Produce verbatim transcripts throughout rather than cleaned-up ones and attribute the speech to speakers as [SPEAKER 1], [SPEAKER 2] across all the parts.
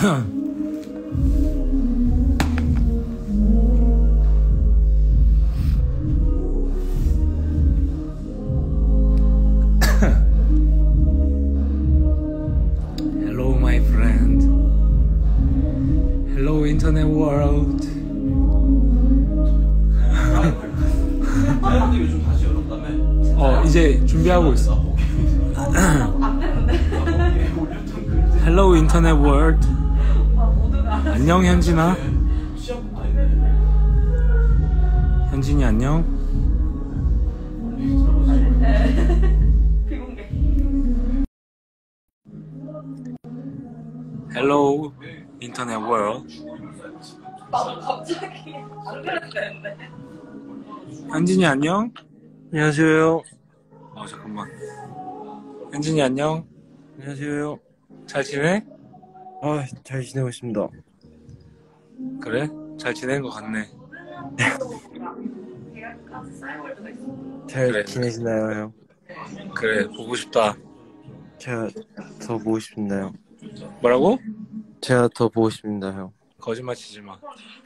[SPEAKER 1] Hello, my friend. Hello, internet world.
[SPEAKER 2] 요즘 다시 열었다며?
[SPEAKER 1] 어, 이제 준비하고 있어. Hello, internet world. 안녕, 현진아. 현진이 안녕.
[SPEAKER 3] 비공개.
[SPEAKER 1] Hello, internet world.
[SPEAKER 3] 나도 갑자기 안 그랬는데.
[SPEAKER 1] 현진이 안녕.
[SPEAKER 4] 안녕하세요.
[SPEAKER 1] 어, 잠깐만. 현진이 안녕.
[SPEAKER 4] 안녕하세요.
[SPEAKER 1] 잘 지내?
[SPEAKER 4] 아, 잘 지내고 있습니다.
[SPEAKER 1] 그래? 잘 지내는 것 같네.
[SPEAKER 3] 계약까지 싸이월드가 있어.
[SPEAKER 4] 잘
[SPEAKER 1] 그래.
[SPEAKER 4] 지내시나요, 형?
[SPEAKER 1] 그래, 보고 싶다.
[SPEAKER 4] 제가 더 보고 싶나요?
[SPEAKER 1] 뭐라고?
[SPEAKER 4] 제가 더 보고 싶습니다, 형.
[SPEAKER 1] 거짓말 치지 마.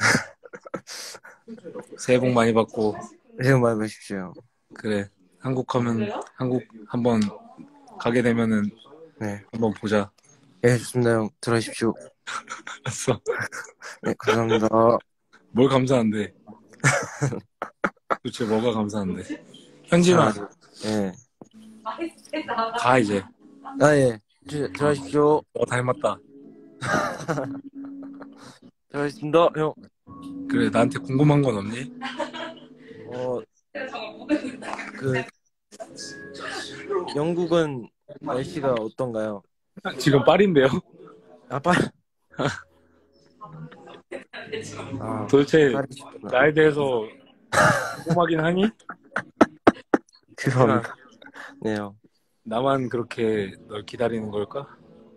[SPEAKER 1] 새해 복 많이 받고.
[SPEAKER 4] 새해 복 많이 받으십시오.
[SPEAKER 1] 그래. 한국 하면, 한국 한번 가게 되면은
[SPEAKER 4] 네.
[SPEAKER 1] 한번 보자.
[SPEAKER 4] 예, 좋습니다, 형. 들어가십시오.
[SPEAKER 1] 알았어.
[SPEAKER 4] 네, 감사합니다.
[SPEAKER 1] 뭘 감사한데? 도대체 뭐가 감사한데? 현진아,
[SPEAKER 4] 예.
[SPEAKER 1] 가 이제.
[SPEAKER 4] 아, 예. 들- 들어가십시오.
[SPEAKER 1] 너 닮았다.
[SPEAKER 4] 들어가겠습니다, 형.
[SPEAKER 1] 그래, 나한테 궁금한 건 없니?
[SPEAKER 4] 어,
[SPEAKER 3] 내가 정말 모든
[SPEAKER 4] 그, 영국은 날씨가 어떤가요?
[SPEAKER 1] 지금 파리인데요?
[SPEAKER 4] 아, 빨리. 아,
[SPEAKER 1] 도대체
[SPEAKER 4] 파리시구나.
[SPEAKER 1] 나에 대해서 궁금하긴 하니?
[SPEAKER 4] 죄송합니다. 네, 형.
[SPEAKER 1] 나만 그렇게 널 기다리는 걸까?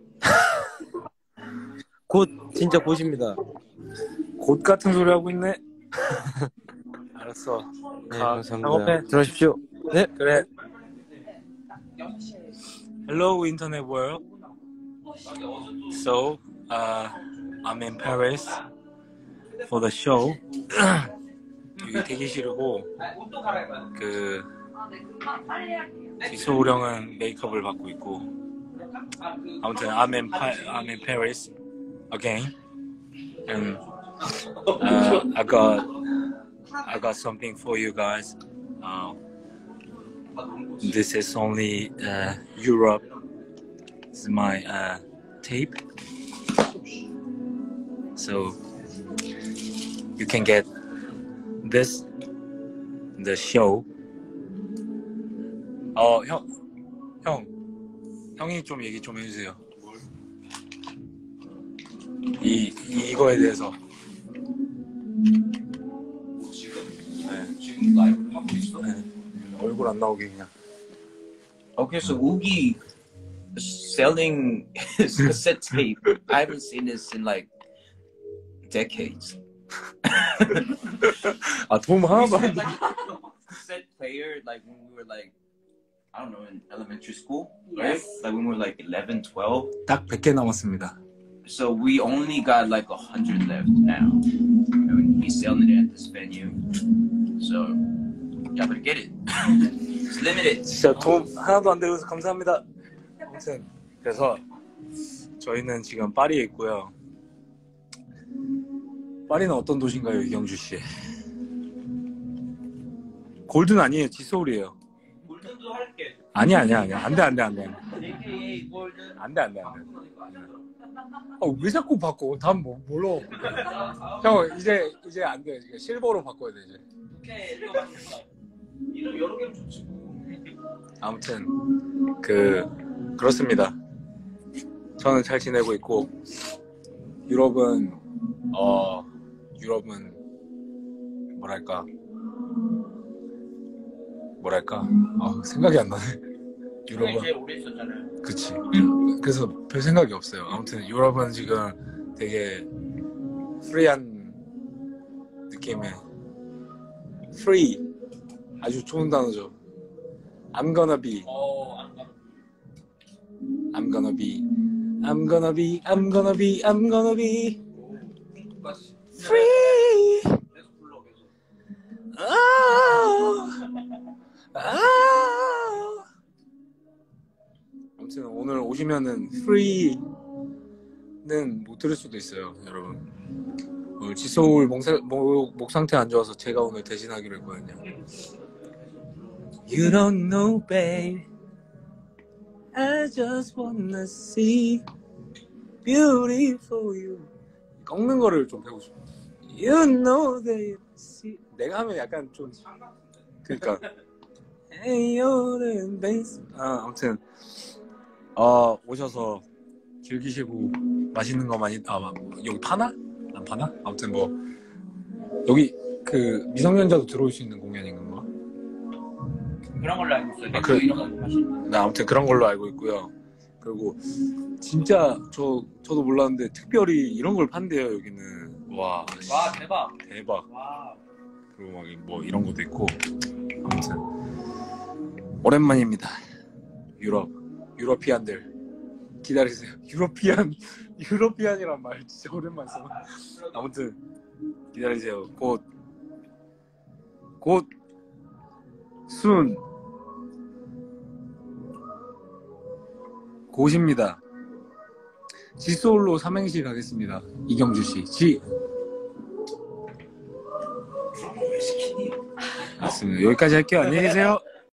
[SPEAKER 4] 곧 진짜 보십니다.
[SPEAKER 1] 곧 같은 소리 하고 있네. 알았어.
[SPEAKER 4] 네,
[SPEAKER 1] 가,
[SPEAKER 4] 감사합니다.
[SPEAKER 1] 작업해.
[SPEAKER 4] 들어가십시오. 네.
[SPEAKER 1] 그래. Hello, internet world. So, uh, I'm in Paris for the show. 여기 대기실이고, 그, 지소우령은 메이크업을 받고 있고, 아무튼 I'm in, pa- I'm in Paris again, and uh, I got I got something for you guys. Uh, this is only uh, Europe. This is my uh, tape, so you can get this the show. 어, 형, 형, 형이 좀 얘기 좀 해주세요. 이, 이 이거에 대해서. 네.
[SPEAKER 2] 지금 라이브를 하고 있어?
[SPEAKER 1] 네. 얼굴 안 나오게 그냥.
[SPEAKER 2] Okay, so Oogie selling his cassette tape. I haven't seen this in like decades.
[SPEAKER 1] 아, 도움 하나도 안 돼.
[SPEAKER 2] Cassette player, like when we were like, I don't know, in elementary school, right? Like when we were like eleven, twelve.
[SPEAKER 1] 딱 백 개 남았습니다.
[SPEAKER 2] So we only got like a hundred left now. And he's selling it at this venue. So y'all better get it. It's limited.
[SPEAKER 1] 진짜 도움 하나도 안 되어서 감사합니다. 아무튼 그래서 저희는 지금 파리에 있고요. 파리는 어떤 도시인가요, 이경주 씨? 골든 아니에요, 지소울이에요.
[SPEAKER 2] 골든도 할게.
[SPEAKER 1] 아니 아니야 아니야 안돼 안돼 안돼
[SPEAKER 2] 에이케이에이 골든.
[SPEAKER 1] 안돼 안돼 안돼. 어왜 자꾸 바꿔? 다음 뭐 뭘로? 형 이제 이제 안 돼. 이제 실버로 바꿔야 돼 이제.
[SPEAKER 2] 오케이, 이거 맞겠다. 이름 여러 개면 좋지 뭐.
[SPEAKER 1] 아무튼 그 그렇습니다. 저는 잘 지내고 있고 유럽은 어 유럽은 뭐랄까 뭐랄까 아 생각이 안 나네. 유럽은
[SPEAKER 2] 제일 오래 있었잖아요.
[SPEAKER 1] 그치. 그래서 별 생각이 없어요. 아무튼 유럽은 지금 되게 프리한 느낌의 free 아주 좋은 단어죠. I'm gonna be
[SPEAKER 2] 어, 안 가.
[SPEAKER 1] I'm gonna be I'm gonna be, I'm gonna be, I'm gonna be free. Oh, oh. 아무튼 오늘 오시면은 free는 못 들을 수도 있어요, 여러분. 오늘 지소울 목, 목, 목 상태 안 좋아서 제가 오늘 대신하기로 했거든요. You don't know, babe. I just wanna see beautiful you. 꺾는 거를 좀 배우고 싶어. You know that see. 내가 하면 약간 좀 그러니까 Hey, you're the 아 아무튼 어 오셔서 즐기시고 맛있는 거 많이 아 여기 파나? 안 파나? 아무튼 뭐 여기 그 미성년자도 들어올 수 있는 공연인 건가?
[SPEAKER 2] 그런 걸로 알고 있어요.
[SPEAKER 1] 아, 그-
[SPEAKER 2] 이런 거 하시는.
[SPEAKER 1] 네, 아무튼 그런 걸로 알고 있고요. 그리고 진짜 저 저도 몰랐는데 특별히 이런 걸 판대요 여기는. 와, 씨,
[SPEAKER 2] 와 대박.
[SPEAKER 1] 대박.
[SPEAKER 2] 와.
[SPEAKER 1] 그리고 막 뭐 이런 것도 있고. 아무튼 오랜만입니다. 유럽 유러피안들 기다리세요. 유러피안 유러피안이란 말 진짜 오랜만에 써. 아무튼 기다리세요. 곧 곧 순 곧입니다. 지소울로 삼행시 가겠습니다. 이경주 씨. 지. 맞습니다. 여기까지 할게요. 안녕히 계세요.